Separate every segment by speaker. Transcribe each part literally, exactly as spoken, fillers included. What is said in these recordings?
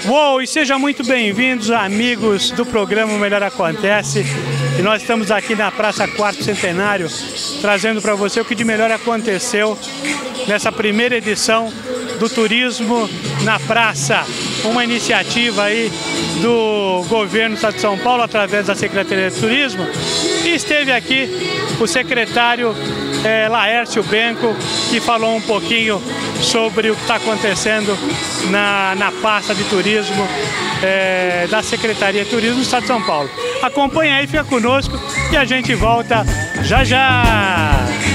Speaker 1: Uou, e sejam muito bem-vindos, amigos do programa O Melhor Acontece. E nós estamos aqui na Praça Quarto Centenário, trazendo para você o que de melhor aconteceu nessa primeira edição do Turismo na Praça. Uma iniciativa aí do governo do Estado de São Paulo, através da Secretaria de Turismo. E esteve aqui o secretário é, Laércio Benco, que falou um pouquinho sobre o que está acontecendo na, na pasta de turismo é, da Secretaria de Turismo do Estado de São Paulo. Acompanhe aí, fica conosco e a gente volta já já!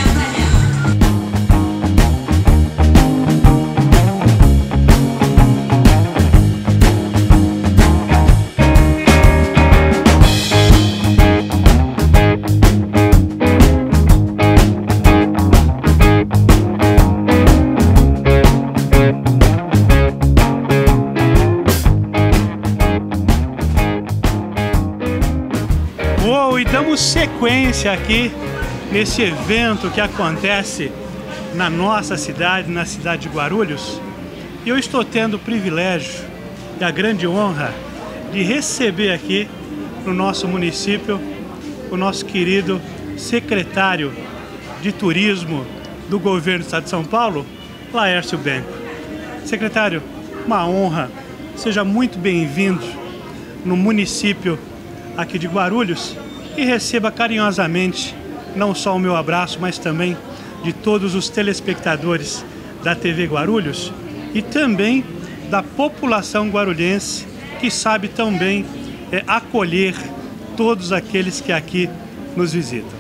Speaker 1: E damos sequência aqui nesse evento que acontece na nossa cidade, na cidade de Guarulhos. E eu estou tendo o privilégio e a grande honra de receber aqui no nosso município o nosso querido secretário de Turismo do governo do Estado de São Paulo, Laércio Benco. Secretário, uma honra, seja muito bem-vindo no município aqui de Guarulhos. E receba carinhosamente não só o meu abraço, mas também de todos os telespectadores da T V Guarulhos e também da população guarulhense, que sabe tão bem é, acolher todos aqueles que aqui nos visitam.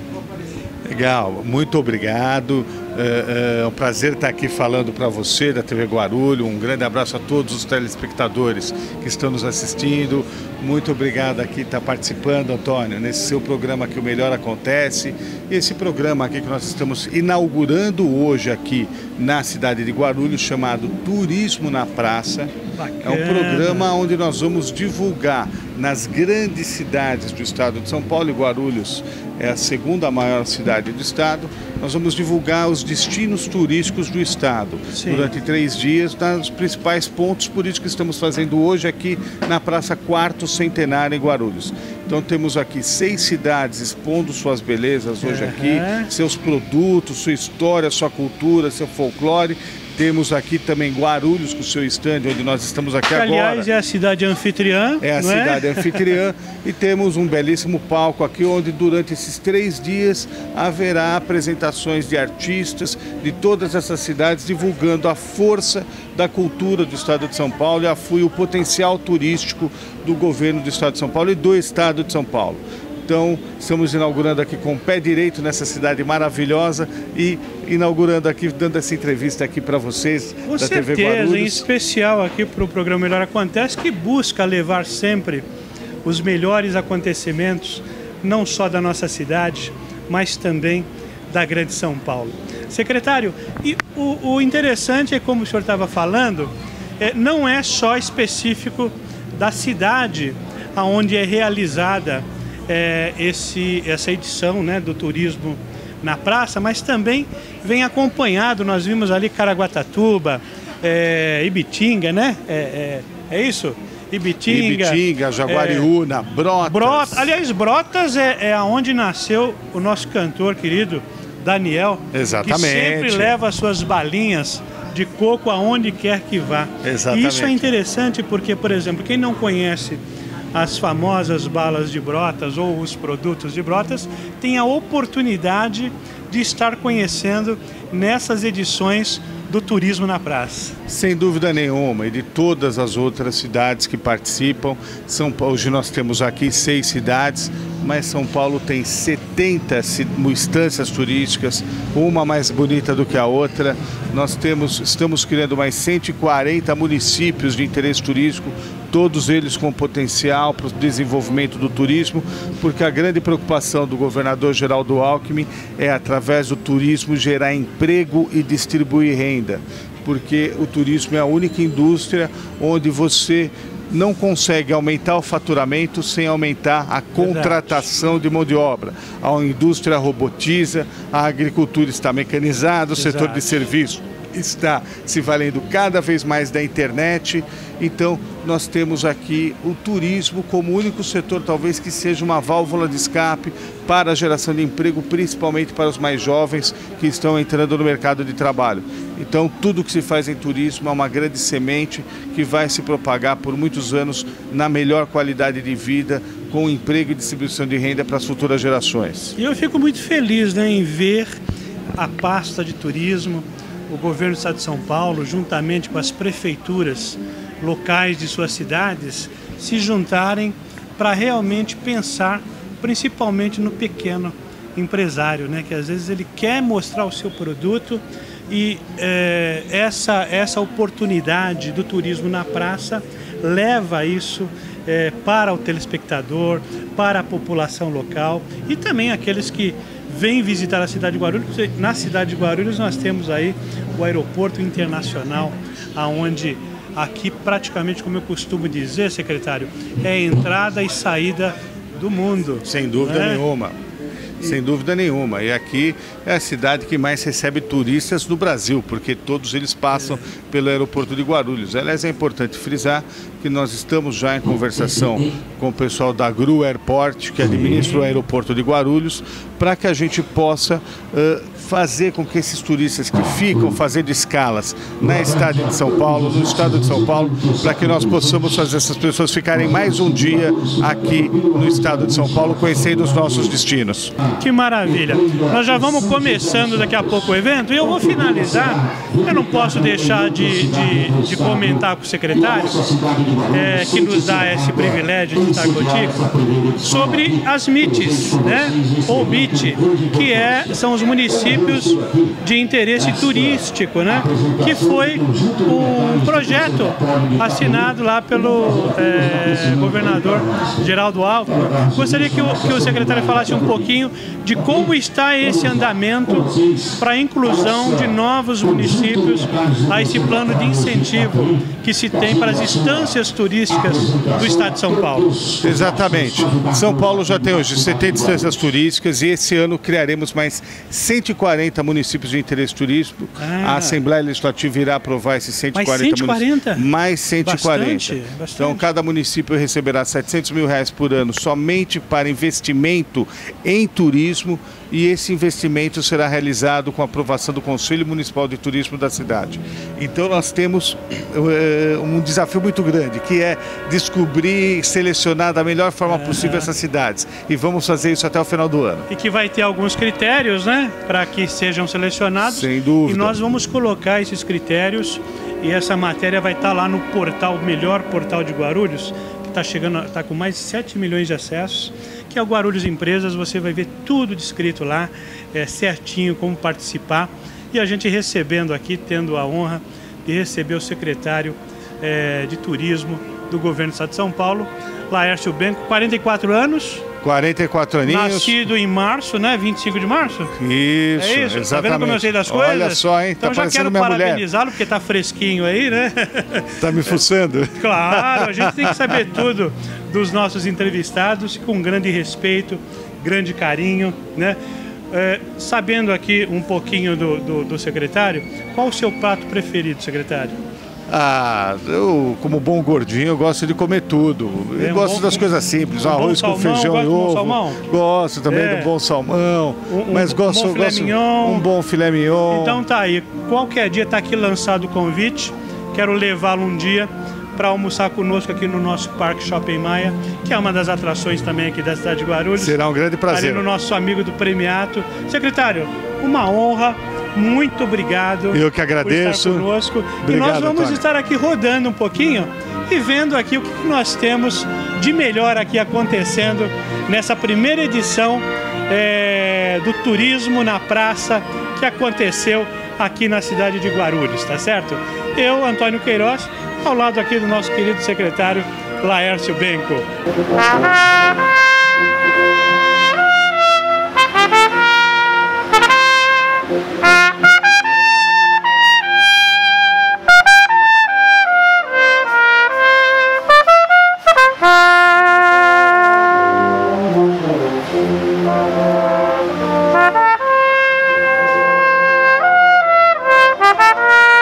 Speaker 2: Legal, muito obrigado. É, é um prazer estar aqui falando para você da T V Guarulhos. Um grande abraço a todos os telespectadores que estão nos assistindo. Muito obrigado aqui estar participando, Antônio, nesse seu programa que O Melhor Acontece. Esse programa aqui que nós estamos inaugurando hoje aqui na cidade de Guarulhos, chamado Turismo na Praça. Bacana. É um programa onde nós vamos divulgar nas grandes cidades do estado de São Paulo, e Guarulhos é a segunda maior cidade do estado. Nós vamos divulgar os destinos turísticos do estado. Sim. Durante três dias, nos principais pontos, por isso que estamos fazendo hoje aqui na Praça Quarto Centenário em Guarulhos. Então temos aqui seis cidades expondo suas belezas hoje aqui, uhum. seus produtos, sua história, sua cultura, seu folclore. Temos aqui também Guarulhos com o seu estande, onde nós estamos aqui
Speaker 1: Aliás,
Speaker 2: agora.
Speaker 1: Aliás, é a cidade anfitriã.
Speaker 2: É a
Speaker 1: não
Speaker 2: cidade
Speaker 1: é?
Speaker 2: anfitriã. E temos um belíssimo palco aqui, onde durante esses três dias haverá apresentações de artistas de todas essas cidades, divulgando a força da cultura do estado de São Paulo e o potencial turístico do governo do estado de São Paulo e do estado de São Paulo. Então, estamos inaugurando aqui com o pé direito nessa cidade maravilhosa e inaugurando aqui, dando essa entrevista aqui para vocês
Speaker 1: com
Speaker 2: da
Speaker 1: certeza,
Speaker 2: T V Guarulhos.
Speaker 1: Em especial aqui para o programa Melhor Acontece, que busca levar sempre os melhores acontecimentos, não só da nossa cidade, mas também da grande São Paulo. Secretário, e o, o interessante é, como o senhor estava falando, é, não é só específico da cidade onde é realizada É, esse, essa edição, né, do Turismo na Praça, mas também vem acompanhado, nós vimos ali Caraguatatuba, é, Ibitinga, né? É, é, é isso? Ibitinga,
Speaker 2: Ibitinga, Jaguariúna, é, Brotas.
Speaker 1: Brotas. Aliás, Brotas é, é onde nasceu o nosso cantor querido Daniel.
Speaker 2: Exatamente.
Speaker 1: Que sempre leva as suas balinhas de coco aonde quer que vá.
Speaker 2: Exatamente.
Speaker 1: E isso é interessante porque, por exemplo, quem não conhece as famosas balas de Brotas ou os produtos de Brotas, tem a oportunidade de estar conhecendo nessas edições do Turismo na Praça.
Speaker 2: Sem dúvida nenhuma, e de todas as outras cidades que participam. São Paulo, hoje nós temos aqui seis cidades, mas São Paulo tem setenta instâncias turísticas, uma mais bonita do que a outra. Nós temos, estamos criando mais cento e quarenta municípios de interesse turístico, todos eles com potencial para o desenvolvimento do turismo, porque a grande preocupação do governador Geraldo Alckmin é, através do turismo, gerar emprego e distribuir renda, porque o turismo é a única indústria onde você não consegue aumentar o faturamento sem aumentar a contratação Verdade. de mão de obra. A indústria robotiza, a agricultura está mecanizada, o Exato. setor de serviço está se valendo cada vez mais da internet. Então, nós temos aqui o turismo como o único setor, talvez, que seja uma válvula de escape para a geração de emprego, principalmente para os mais jovens que estão entrando no mercado de trabalho. Então, tudo que se faz em turismo é uma grande semente que vai se propagar por muitos anos na melhor qualidade de vida, com emprego e distribuição de renda para as futuras gerações.
Speaker 1: E eu fico muito feliz, né, em ver a pasta de turismo, o governo do estado de São Paulo, juntamente com as prefeituras locais de suas cidades, se juntarem para realmente pensar principalmente no pequeno empresário, né? Que às vezes ele quer mostrar o seu produto e é, essa, essa oportunidade do turismo na praça leva isso é, para o telespectador, para a população local e também aqueles que vêm visitar a cidade de Guarulhos. Na cidade de Guarulhos nós temos aí o aeroporto internacional, aonde aqui praticamente, como eu costumo dizer, secretário, é entrada e saída do mundo.
Speaker 2: Sem dúvida, né? nenhuma. Sem dúvida nenhuma. E aqui é a cidade que mais recebe turistas no Brasil, porque todos eles passam pelo aeroporto de Guarulhos. Aliás, é importante frisar que nós estamos já em conversação com o pessoal da Gru Airport, que administra o aeroporto de Guarulhos, para que a gente possa uh, fazer com que esses turistas que ficam fazendo escalas na estádio de São Paulo, no estado de São Paulo, para que nós possamos fazer essas pessoas ficarem mais um dia aqui no estado de São Paulo, conhecendo os nossos destinos.
Speaker 1: Que maravilha! Nós já vamos começando daqui a pouco o evento e eu vou finalizar. Eu não posso deixar de, de, de comentar com o secretário, é, que nos dá esse privilégio de estar contigo, sobre as M I Ts, né? Ou M I T, que é, são os municípios de interesse turístico, né? Que foi um projeto assinado lá pelo é, governador Geraldo Alckmin. Gostaria que o, que o secretário falasse um pouquinho de como está esse andamento para a inclusão de novos municípios a esse plano de incentivo que se tem para as instâncias turísticas do estado de São Paulo.
Speaker 2: Exatamente. São Paulo já tem hoje setenta instâncias turísticas e esse ano criaremos mais cento e quarenta municípios de interesse turístico. Ah. A Assembleia Legislativa irá aprovar esses cento e quarenta,
Speaker 1: mais cento e quarenta?
Speaker 2: Mais cento e quarenta.
Speaker 1: Bastante, bastante.
Speaker 2: Então, cada município receberá setecentos mil reais por ano somente para investimento em turismo e esse investimento será realizado com a aprovação do Conselho Municipal de Turismo da cidade. Então, nós temos uh, um desafio muito grande, que é descobrir, selecionar da melhor forma possível essas cidades. E vamos fazer isso até o final do ano.
Speaker 1: E que vai ter alguns critérios, né, para que sejam selecionados.
Speaker 2: Sem dúvida.
Speaker 1: E nós vamos colocar esses critérios e essa matéria vai estar lá no portal, o melhor portal de Guarulhos, que está chegando, está com mais de sete milhões de acessos, que é o Guarulhos Empresas. Você vai ver tudo descrito lá, é, certinho, como participar. E a gente recebendo aqui, tendo a honra de receber o secretário é, de Turismo do Governo do Estado de São Paulo, Laércio Benco, quarenta e quatro anos.
Speaker 2: quarenta e quatro aninhos.
Speaker 1: Nascido em março, né? vinte e cinco de março?
Speaker 2: Isso,
Speaker 1: é isso.
Speaker 2: exatamente.
Speaker 1: Tá vendo como eu sei das coisas?
Speaker 2: Olha só, hein?
Speaker 1: Então
Speaker 2: tá
Speaker 1: já quero
Speaker 2: minha
Speaker 1: parabenizá-lo, porque tá fresquinho aí, né?
Speaker 2: Tá me fuçando?
Speaker 1: Claro, a gente tem que saber tudo dos nossos entrevistados, com grande respeito, grande carinho, né? É, sabendo aqui um pouquinho do, do, do secretário, qual o seu prato preferido, secretário?
Speaker 2: Ah, eu, como bom gordinho, eu gosto de comer tudo. Eu
Speaker 1: é um
Speaker 2: gosto
Speaker 1: bom,
Speaker 2: das coisas simples,
Speaker 1: um
Speaker 2: arroz com
Speaker 1: salmão,
Speaker 2: feijão e ovo.
Speaker 1: Salmão?
Speaker 2: Gosto também
Speaker 1: é.
Speaker 2: do bom salmão,
Speaker 1: um,
Speaker 2: mas
Speaker 1: um
Speaker 2: gosto,
Speaker 1: bom filé
Speaker 2: gosto
Speaker 1: mignon.
Speaker 2: um bom filé mignon.
Speaker 1: Então tá aí, qualquer dia tá aqui lançado o convite, quero levá-lo um dia para almoçar conosco aqui no nosso Parque Shopping Maia, que é uma das atrações também aqui da cidade de Guarulhos.
Speaker 2: Será um grande prazer.
Speaker 1: Ali no nosso amigo do Premiato. Secretário, uma honra, muito obrigado.
Speaker 2: Eu que agradeço.
Speaker 1: Por estar conosco.
Speaker 2: Obrigado,
Speaker 1: e nós vamos
Speaker 2: Antônio.
Speaker 1: estar aqui rodando um pouquinho e vendo aqui o que nós temos de melhor aqui acontecendo nessa primeira edição é, do Turismo na Praça que aconteceu aqui na cidade de Guarulhos, tá certo? Eu, Antônio Queiroz, ao lado aqui do nosso querido secretário Laércio Benco.
Speaker 3: Thank you.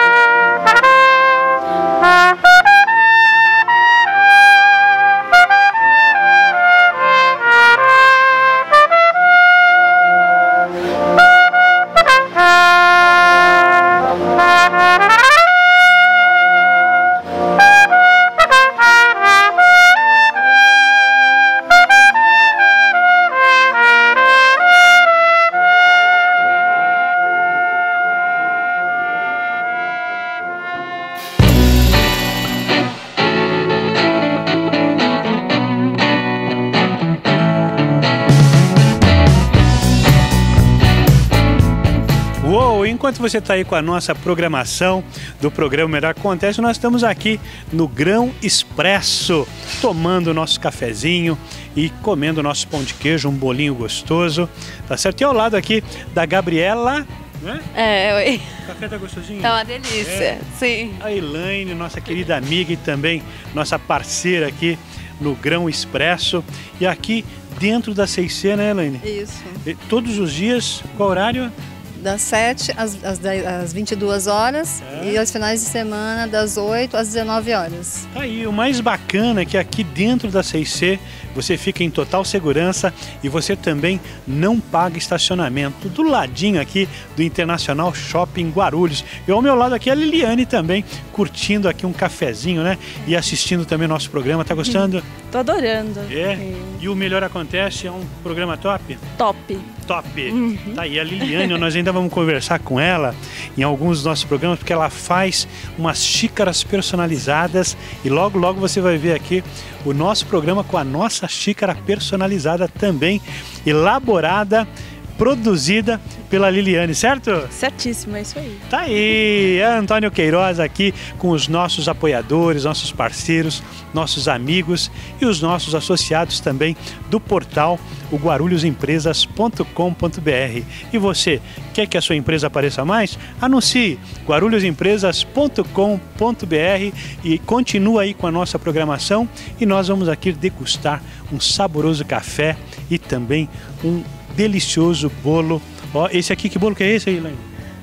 Speaker 1: enquanto você está aí com a nossa programação do programa Melhor Acontece, nós estamos aqui no Grão Expresso, tomando o nosso cafezinho e comendo o nosso pão de queijo, um bolinho gostoso, tá certo? E ao lado aqui da Gabriela... Né?
Speaker 3: É, oi.
Speaker 1: O café tá gostosinho?
Speaker 3: Tá uma delícia, é. Sim.
Speaker 1: A Elaine, nossa querida amiga e também nossa parceira aqui no Grão Expresso. E aqui dentro da C e C, né, Elaine?
Speaker 3: Isso.
Speaker 1: E todos os dias, qual horário?
Speaker 3: Das sete às, às, dez, às vinte e duas horas é. E aos finais de semana das oito às dezenove horas.
Speaker 1: Aí, o mais bacana é que aqui dentro da C e C você fica em total segurança e você também não paga estacionamento. Do ladinho aqui do Internacional Shopping Guarulhos. E ao meu lado aqui a Liliane também, curtindo aqui um cafezinho, né? E assistindo também o nosso programa. Tá gostando?
Speaker 3: Tô adorando.
Speaker 1: É? é. E o Melhor Acontece é um programa top?
Speaker 3: Top.
Speaker 1: Top. Uhum. Tá aí a Liliane, nós ainda vamos conversar com ela em alguns dos nossos programas, porque ela faz umas xícaras personalizadas e logo, logo você vai ver aqui o nosso programa com a nossa xícara personalizada também, elaborada, produzida pela Liliane, certo?
Speaker 3: Certíssimo, é isso aí.
Speaker 1: Tá aí, Antônio Queiroz aqui com os nossos apoiadores, nossos parceiros, nossos amigos e os nossos associados também do portal o guarulhos empresas ponto com ponto br. E você, quer que a sua empresa apareça mais? Anuncie guarulhos empresas ponto com ponto br e continua aí com a nossa programação e nós vamos aqui degustar um saboroso café e também um delicioso bolo. Ó, esse aqui, que bolo que é esse aí, Elaine?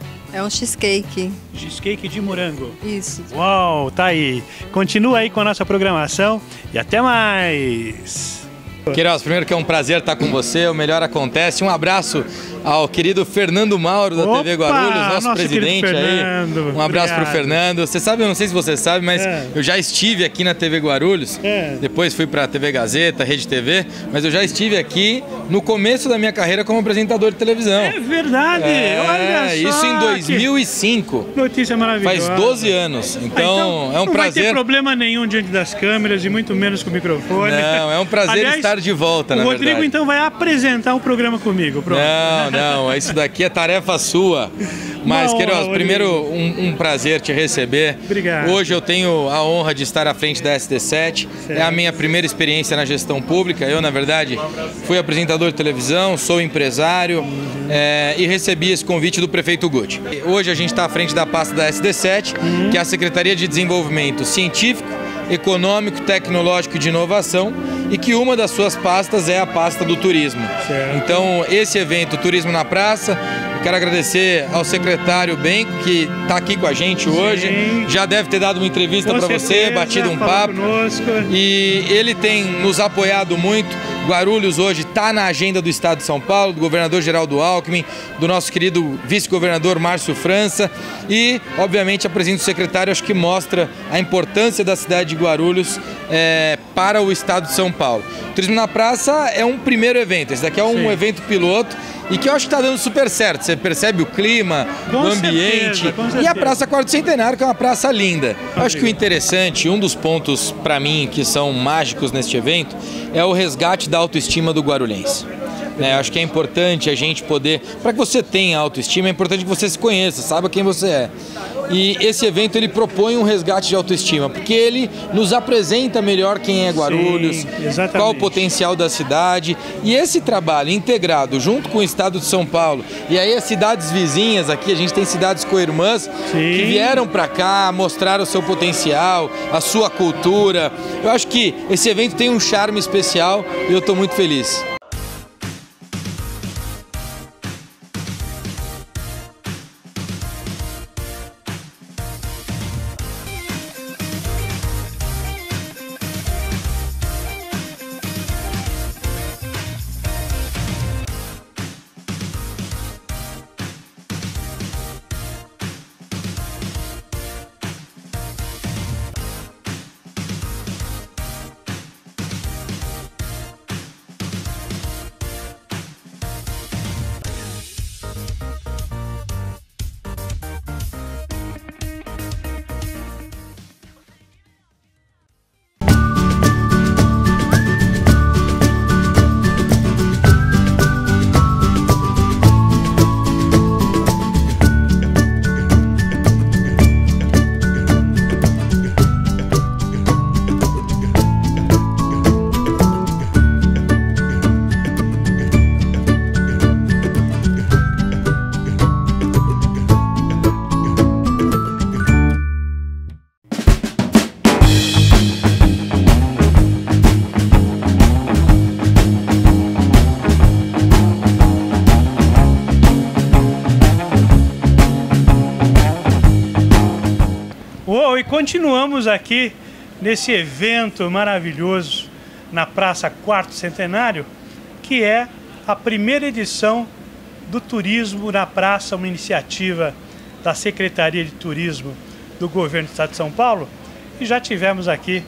Speaker 3: É um cheesecake.
Speaker 1: Cheesecake de morango.
Speaker 3: Isso.
Speaker 1: Uau, tá aí. Continua aí com a nossa programação e até mais.
Speaker 4: Queiroz, primeiro que é um prazer estar com você, o Melhor Acontece. Um abraço ao querido Fernando Mauro da
Speaker 1: Opa,
Speaker 4: T V Guarulhos, nosso, nosso presidente aí.
Speaker 1: Fernando,
Speaker 4: um abraço para o Fernando. Você sabe, eu não sei se você sabe, mas
Speaker 1: é.
Speaker 4: eu já estive aqui na T V Guarulhos,
Speaker 1: é.
Speaker 4: depois fui para a T V Gazeta, Rede T V, mas eu já estive aqui no começo da minha carreira como apresentador de televisão.
Speaker 1: É verdade,
Speaker 4: é,
Speaker 1: olha só.
Speaker 4: Isso em dois mil e cinco.
Speaker 1: Notícia maravilhosa.
Speaker 4: Faz doze anos, então, então é um
Speaker 1: não
Speaker 4: prazer.
Speaker 1: Não vai ter problema nenhum diante das câmeras e muito menos com o microfone.
Speaker 4: Não, é um prazer
Speaker 1: Aliás,
Speaker 4: estar de volta, na
Speaker 1: verdade. O Rodrigo
Speaker 4: verdade.
Speaker 1: então vai apresentar o programa comigo, pronto.
Speaker 4: Não, não, isso daqui é tarefa sua. Mas, Queiroz, primeiro um, um prazer te receber.
Speaker 1: Obrigado.
Speaker 4: Hoje eu tenho a honra de estar à frente da S D sete. Certo. É a minha primeira experiência na gestão pública. Eu, na verdade, fui apresentador de televisão, sou empresário uhum. é, e recebi esse convite do prefeito Guti. Hoje a gente está à frente da pasta da S D sete, uhum. que é a Secretaria de Desenvolvimento Científico, Econômico, Tecnológico e de Inovação, e que uma das suas pastas é a pasta do turismo. Certo. Então, esse evento, Turismo na Praça, eu quero agradecer ao secretário Benco, que está aqui com a gente hoje. Sim. Já deve ter dado uma entrevista para você, batido um papo. Conosco. E ele tem nos apoiado muito. Guarulhos hoje está na agenda do Estado de São Paulo, do governador Geraldo Alckmin, do nosso querido vice-governador Márcio França e, obviamente, a presença do secretário, acho que mostra a importância da cidade de Guarulhos é, para o Estado de São Paulo. O Turismo na Praça é um primeiro evento, esse daqui é um Sim. evento piloto e que eu acho que está dando super certo. Você percebe o clima, com o ambiente certeza, e a Praça Quarto Centenário, que é uma praça linda. Eu acho que o interessante, um dos pontos para mim que são mágicos neste evento, é o resgate da autoestima do guarulhense. É, acho que é importante a gente poder, para que você tenha autoestima, é importante que você se conheça, saiba quem você é. E esse evento ele propõe um resgate de autoestima, porque ele nos apresenta melhor quem é Guarulhos, Sim, qual o potencial da cidade. E esse trabalho integrado junto com o Estado de São Paulo, e aí as cidades vizinhas aqui, a gente tem cidades co-irmãs que vieram para cá, mostraram o seu potencial, a sua cultura. Eu acho que esse evento tem um charme especial e eu estou muito feliz.
Speaker 1: continuamos aqui nesse evento maravilhoso na Praça Quarto Centenário, que é a primeira edição do Turismo na Praça, uma iniciativa da Secretaria de Turismo do Governo do Estado de São Paulo. E já tivemos aqui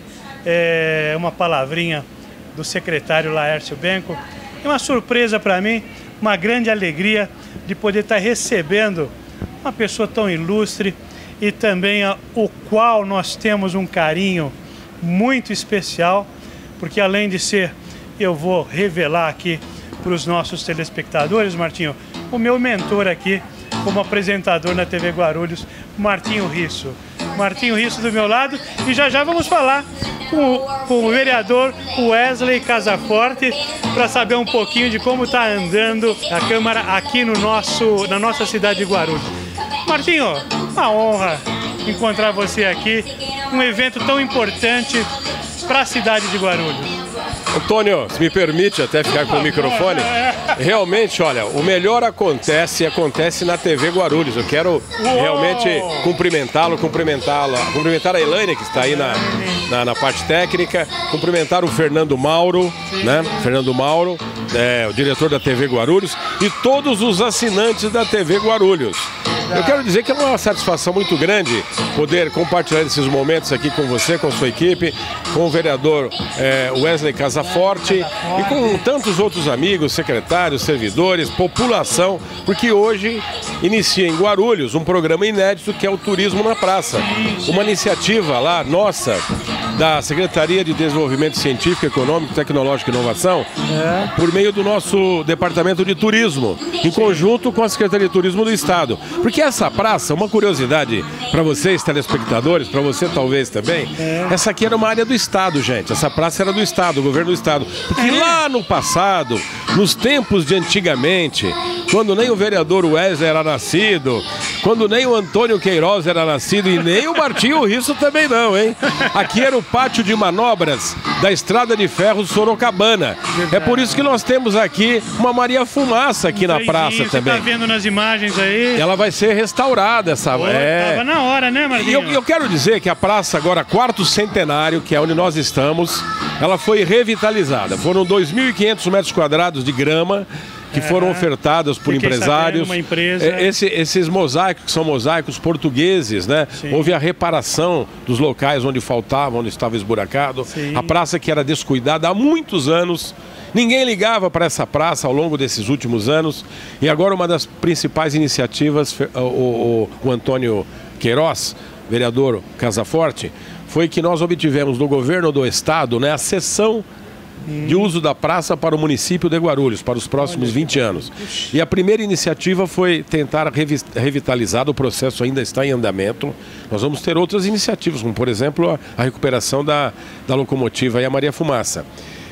Speaker 1: é, uma palavrinha do secretário Laércio Benco. É uma surpresa para mim, uma grande alegria de poder estar recebendo uma pessoa tão ilustre e também a, o qual nós temos um carinho muito especial, porque além de ser, eu vou revelar aqui para os nossos telespectadores, Martinho, o meu mentor aqui como apresentador na T V Guarulhos, Martinho Risso. Martinho Risso do meu lado, e já já vamos falar com, com o vereador Wesley Casaforte para saber um pouquinho de como está andando a Câmara aqui no nosso, na nossa cidade de Guarulhos. Martinho, uma honra encontrar você aqui, um evento tão importante para a cidade de Guarulhos.
Speaker 5: Antônio, se me permite até ficar com o microfone, realmente, olha, o melhor acontece, acontece na T V Guarulhos. Eu quero realmente cumprimentá-lo, cumprimentá-la, cumprimentar a Elaine, que está aí na, na, na parte técnica, cumprimentar o Fernando Mauro, né? Fernando Mauro, é, o diretor da T V Guarulhos, e todos os assinantes da T V Guarulhos. Eu quero dizer que é uma satisfação muito grande poder compartilhar esses momentos aqui com você, com sua equipe, com o vereador é, Wesley Casaforte e com tantos outros amigos, secretários, servidores, população, porque hoje inicia em Guarulhos um programa inédito que é o Turismo na Praça. Uma iniciativa lá, nossa, da Secretaria de Desenvolvimento Científico, Econômico, Tecnológico e Inovação, por meio do nosso Departamento de Turismo, em conjunto com a Secretaria de Turismo do Estado. Porque essa praça, uma curiosidade para vocês, telespectadores, para você talvez também, essa aqui era uma área do Estado, gente. Essa praça era do Estado, do governo do Estado. Porque lá no passado, nos tempos de antigamente, quando nem o vereador Wesley era nascido, quando nem o Antônio Queiroz era nascido e nem o Martinho Risso também não, hein? Aqui era o pátio de manobras da Estrada de Ferro Sorocabana. Verdade. É por isso que nós temos aqui uma Maria Fumaça aqui na praça também.
Speaker 1: Você tá vendo nas imagens aí?
Speaker 5: Ela vai ser restaurada, essa...
Speaker 1: Pô,
Speaker 5: é...
Speaker 1: Tava na hora, né, Martinho?
Speaker 5: E eu, eu quero dizer que a praça agora, Quarto Centenário, que é onde nós estamos, ela foi revitalizada. Foram dois mil e quinhentos metros quadrados de grama que foram ofertadas por empresários.
Speaker 1: Uma empresa.
Speaker 5: Esse, esses mosaicos, que são mosaicos portugueses, né? Sim. Houve a reparação dos locais onde faltava, onde estava esburacado. Sim. A praça que era descuidada há muitos anos. Ninguém ligava para essa praça ao longo desses últimos anos. E agora uma das principais iniciativas, o, o, o Antônio Queiroz, vereador Casaforte, foi que nós obtivemos do governo do Estado, né, a cessão de uso da praça para o município de Guarulhos, para os próximos vinte anos. E a primeira iniciativa foi tentar revitalizar, o processo ainda está em andamento. Nós vamos ter outras iniciativas, como por exemplo a, a recuperação da, da locomotiva e a Maria Fumaça.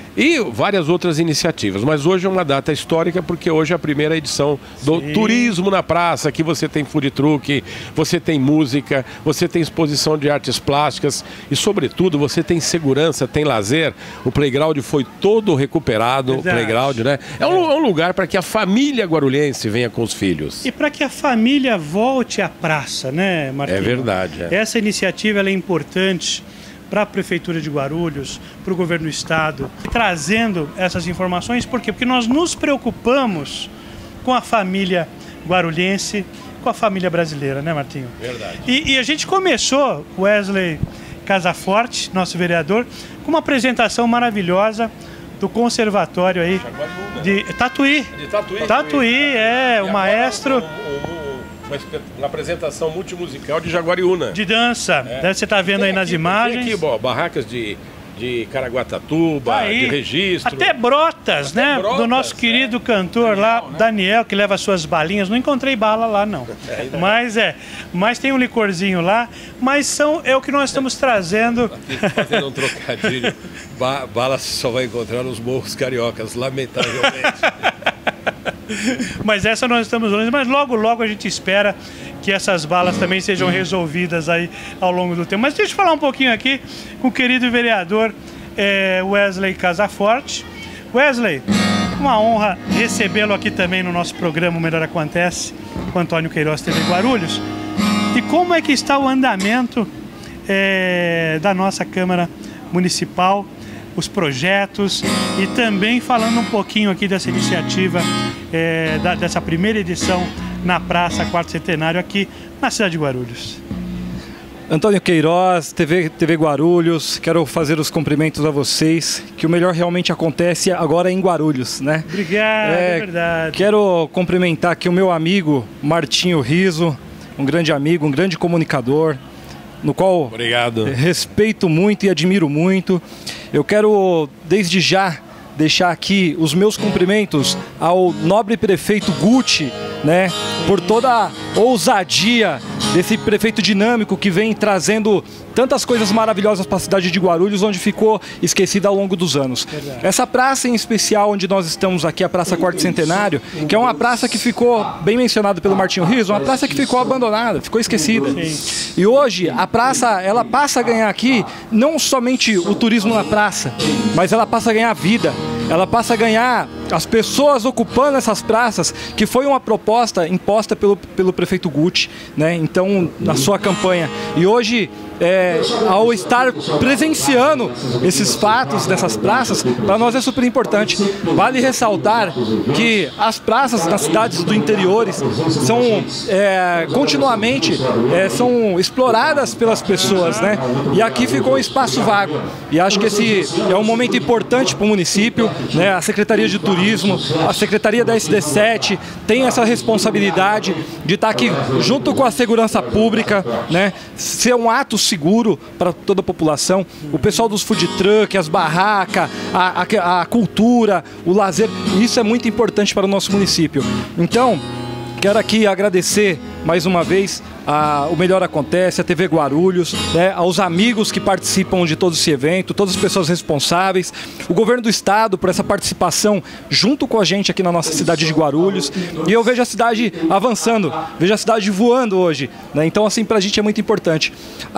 Speaker 5: E várias outras iniciativas, mas hoje é uma data histórica porque hoje é a primeira edição do Sim. Turismo na Praça. Aqui você tem food truck, você tem música, você tem exposição de artes plásticas e, sobretudo, você tem segurança, tem lazer. O playground foi todo recuperado, o playground, né? É um, é um lugar para que a família guarulhense venha com os filhos.
Speaker 1: E para que a família volte à praça, né, Martinho?
Speaker 5: É verdade. É.
Speaker 1: Essa iniciativa ela é importante para a Prefeitura de Guarulhos, para o Governo do Estado, trazendo essas informações. Por quê? Porque nós nos preocupamos com a família guarulhense, com a família brasileira, né, Martinho?
Speaker 5: Verdade.
Speaker 1: E, e a gente começou, Wesley Casaforte, nosso vereador, com uma apresentação maravilhosa do conservatório aí de Tatuí.
Speaker 5: De Tatuí.
Speaker 1: Tatuí, é, o maestro...
Speaker 5: Uma apresentação multimusical de Jaguariúna.
Speaker 1: De dança, é. Você está vendo tem aí nas
Speaker 5: aqui,
Speaker 1: imagens.
Speaker 5: Tem aqui, ó, barracas de, de Caraguatatuba, tá de registro.
Speaker 1: Até brotas, Até né? Brotas, do nosso querido é. cantor Daniel, lá, né? Daniel, que leva suas balinhas. Não encontrei bala lá, não. É, mas é, mas tem um licorzinho lá. Mas são, é o que nós estamos trazendo.
Speaker 5: Fazendo um trocadilho. ba bala só vai encontrar nos morros cariocas, lamentavelmente.
Speaker 1: Mas essa nós estamos longe, mas logo, logo a gente espera que essas balas também sejam resolvidas aí ao longo do tempo. Mas deixa eu falar um pouquinho aqui com o querido vereador é, Wesley Casaforte. Wesley, uma honra recebê-lo aqui também no nosso programa O Melhor Acontece, com Antônio Queiroz, T V Guarulhos. E como é que está o andamento é, da nossa Câmara Municipal, os projetos e também falando um pouquinho aqui dessa iniciativa, é, da, dessa primeira edição na Praça Quarto Centenário aqui na cidade de Guarulhos.
Speaker 6: Antônio Queiroz, T V, T V Guarulhos, quero fazer os cumprimentos a vocês, que o melhor realmente acontece agora em Guarulhos, né?
Speaker 1: Obrigado, é, é verdade.
Speaker 6: Quero cumprimentar aqui o meu amigo Martinho Riso, um grande amigo, um grande comunicador, no qual
Speaker 5: Obrigado.
Speaker 6: respeito muito e admiro muito. Eu quero, desde já, deixar aqui os meus cumprimentos ao nobre prefeito Guti, né, por toda a ousadia desse prefeito dinâmico que vem trazendo tantas coisas maravilhosas para a cidade de Guarulhos, onde ficou esquecida ao longo dos anos. Verdade. Essa praça em especial, onde nós estamos aqui, a Praça Quarto Centenário, que é uma praça que ficou, bem mencionado pelo Martinho Riso, uma praça que ficou abandonada, ficou esquecida. Sim. E hoje, a praça, ela passa a ganhar aqui, não somente o turismo na praça, mas ela passa a ganhar vida. Ela passa a ganhar as pessoas ocupando essas praças, que foi uma proposta imposta pelo, pelo prefeito Guti, né? Então, na sua campanha. E hoje, é, ao estar presenciando esses fatos dessas praças, para nós é super importante. Vale ressaltar que as praças nas cidades do interior são é, continuamente é, são exploradas pelas pessoas, né? E aqui ficou um espaço vago. E acho que esse é um momento importante para o município, né? A Secretaria de Turismo, a Secretaria da S D sete tem essa responsabilidade de estar aqui junto com a segurança pública, né? Ser um ato seguro para toda a população. O pessoal dos food truck, as barracas, a, a, a cultura, o lazer, isso é muito importante para o nosso município. Então, quero aqui agradecer mais uma vez a, o Melhor Acontece, a T V Guarulhos, né, aos amigos que participam de todo esse evento, todas as pessoas responsáveis, o governo do estado por essa participação junto com a gente aqui na nossa cidade de Guarulhos. E eu vejo a cidade avançando, vejo a cidade voando hoje, né? Então, assim, pra gente é muito importante.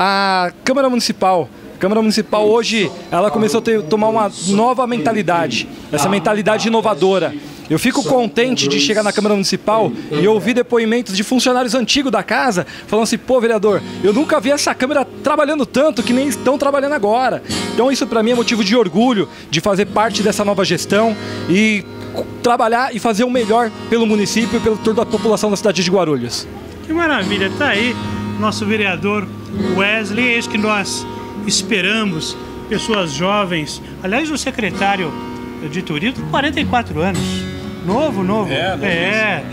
Speaker 6: A Câmara Municipal, a Câmara Municipal hoje, ela começou a ter, tomar uma nova mentalidade, essa mentalidade inovadora. Eu fico contente de chegar na Câmara Municipal e ouvir depoimentos de funcionários antigos da casa falando assim: pô, vereador, eu nunca vi essa Câmara trabalhando tanto que nem estão trabalhando agora. Então isso para mim é motivo de orgulho de fazer parte dessa nova gestão e trabalhar e fazer o melhor pelo município e pela toda a população da cidade de Guarulhos.
Speaker 1: Que maravilha, tá aí nosso vereador Wesley, é isso que nós esperamos, pessoas jovens. Aliás, o secretário de Turismo, quarenta e quatro anos. Novo, novo. É, é.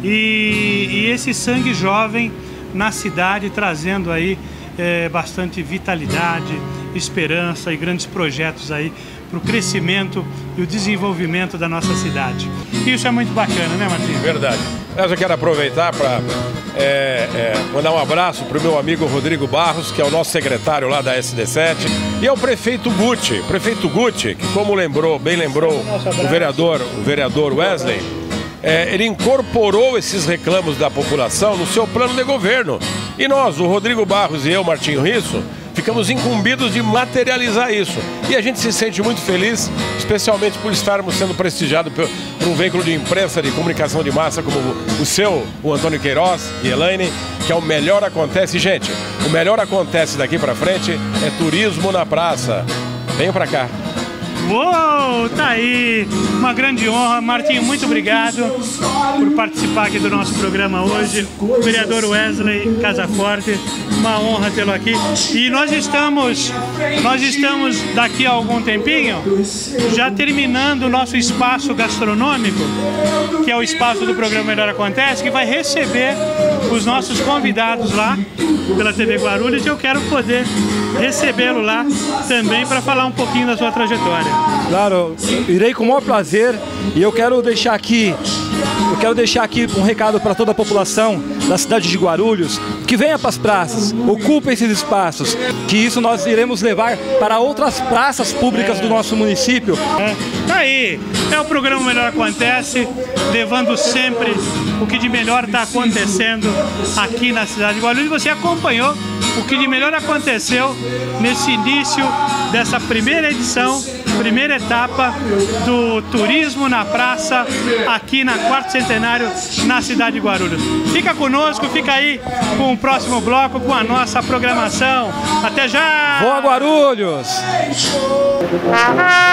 Speaker 1: E, e esse sangue jovem na cidade, trazendo aí é, bastante vitalidade, esperança e grandes projetos aí para o crescimento e o desenvolvimento da nossa cidade. Isso é muito bacana, né, Martinho?
Speaker 5: Verdade. Eu já quero aproveitar para é, é, mandar um abraço para o meu amigo Rodrigo Barros, que é o nosso secretário lá da S D sete, e ao prefeito Guti. O prefeito Guti, que como lembrou, bem lembrou o vereador, o vereador Wesley, é, ele incorporou esses reclamos da população no seu plano de governo. E nós, o Rodrigo Barros e eu, Martinho Riso, ficamos incumbidos de materializar isso. E a gente se sente muito feliz, especialmente por estarmos sendo prestigiados por, por um veículo de imprensa, de comunicação de massa como o, o seu, o Antônio Queiroz e Elaine, que é o Melhor Acontece. Gente, o Melhor Acontece daqui pra frente é turismo na praça. Venham pra cá.
Speaker 1: Uou, tá aí, uma grande honra. Martinho, muito obrigado por participar aqui do nosso programa hoje. O vereador Wesley Casaforte, uma honra tê-lo aqui. E nós estamos, nós estamos daqui a algum tempinho, já terminando o nosso espaço gastronômico, que é o espaço do programa Melhor Acontece, que vai receber os nossos convidados lá pela T V Guarulhos, e eu quero poder recebê-lo lá também para falar um pouquinho da sua trajetória.
Speaker 6: Claro, irei com o maior prazer, e eu quero deixar aqui, eu quero deixar aqui um recado para toda a população da cidade de Guarulhos, que venha para as praças, ocupe esses espaços, que isso nós iremos levar para outras praças públicas do nosso município.
Speaker 1: É, tá aí, é o programa Melhor Acontece, levando sempre o que de melhor está acontecendo aqui na cidade de Guarulhos. Você acompanhou o que de melhor aconteceu nesse início dessa primeira edição, primeira etapa do Turismo na Praça, aqui na Quarto Centenário, na cidade de Guarulhos. Fica conosco, fica aí com o próximo bloco, com a nossa programação. Até já!
Speaker 6: Boa, Guarulhos!